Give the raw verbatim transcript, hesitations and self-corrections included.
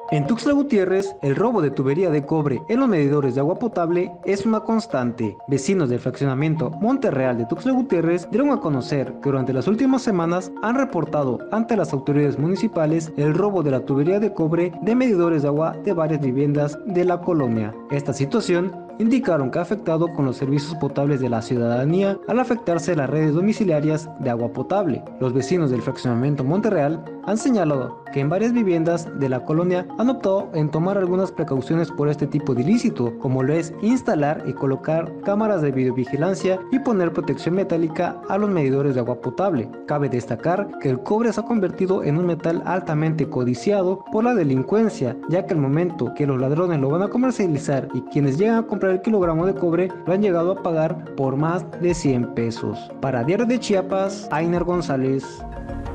En Tuxtla Gutiérrez, el robo de tubería de cobre en los medidores de agua potable es una constante. Vecinos del fraccionamiento Monterreal de Tuxtla Gutiérrez dieron a conocer que durante las últimas semanas han reportado ante las autoridades municipales el robo de la tubería de cobre de medidores de agua de varias viviendas de la colonia. Esta situación indicaron que ha afectado con los servicios potables de la ciudadanía al afectarse las redes domiciliarias de agua potable. Los vecinos del fraccionamiento Monterreal han señalado que en varias viviendas de la colonia han optado en tomar algunas precauciones por este tipo de ilícito, como lo es instalar y colocar cámaras de videovigilancia y poner protección metálica a los medidores de agua potable. Cabe destacar que el cobre se ha convertido en un metal altamente codiciado por la delincuencia, ya que al momento que los ladrones lo van a comercializar y quienes llegan a comprar el kilogramo de cobre lo han llegado a pagar por más de cien pesos. Para Diario de Chiapas, Ainer González.